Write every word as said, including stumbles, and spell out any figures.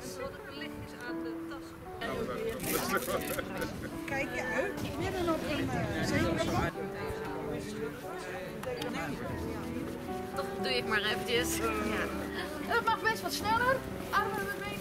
lichtjes aan de tas. Kijk je uit, midden op een uh, zenuwpad. Toch doe ik maar eventjes. Ja. Het mag best wat sneller. Armen en benen.